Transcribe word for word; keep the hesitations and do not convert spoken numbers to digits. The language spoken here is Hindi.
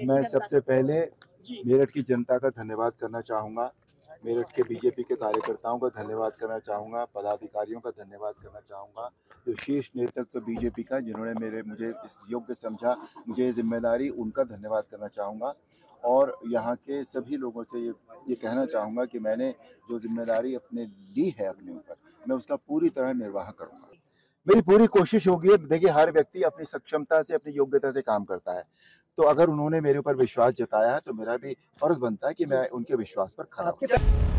मैं सबसे पहले मेरठ की जनता का धन्यवाद करना चाहूँगा, मेरठ के बीजेपी के कार्यकर्ताओं का धन्यवाद करना चाहूँगा, पदाधिकारियों का धन्यवाद करना चाहूँगा, जो शीर्ष नेतृत्व बीजेपी का जिन्होंने मेरे मुझे इस योग्य समझा, मुझे ये जिम्मेदारी, उनका धन्यवाद करना चाहूँगा। और यहाँ के सभी लोगों से ये ये कहना चाहूँगा कि मैंने जो जिम्मेदारी अपने ली है अपने ऊपर, मैं उसका पूरी तरह निर्वाह करूँगा। मेरी पूरी कोशिश होगी। देखिए, हर व्यक्ति अपनी सक्षमता से, अपनी योग्यता से काम करता है, तो अगर उन्होंने मेरे ऊपर विश्वास जताया है तो मेरा भी फर्ज बनता है कि मैं उनके विश्वास पर खरा उतरूं।